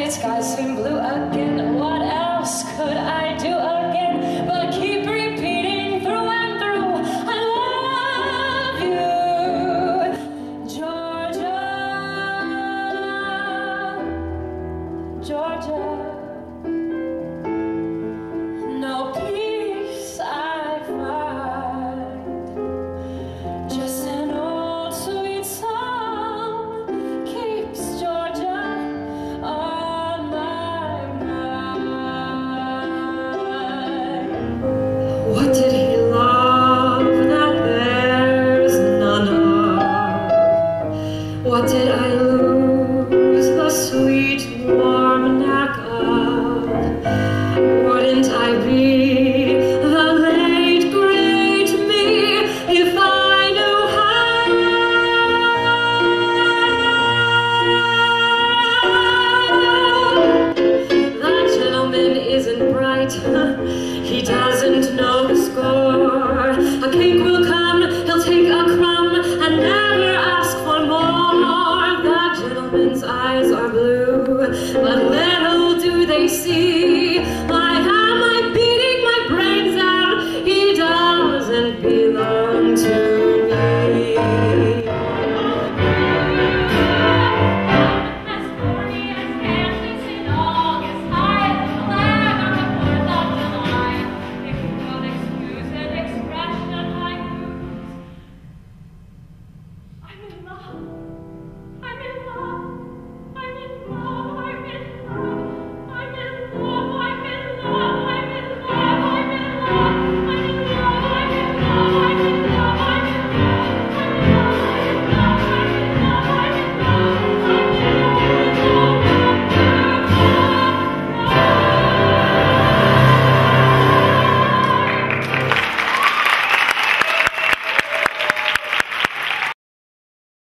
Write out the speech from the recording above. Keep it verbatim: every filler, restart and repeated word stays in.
Candid skies seem blue again. What else could I do again but keep repeating through and through, I love you, Georgia, Georgia. No peace I find, just an old sweet song keeps Georgia on my mind. What did he love that there's none of? What did I lose the sweet warm knack of? Wouldn't I be the late great me if I knew how? That gentleman isn't bright, he doesn't know the score. A cake will come, he'll take a crumb and never ask for more. That gentleman's eyes are blue, but little do they see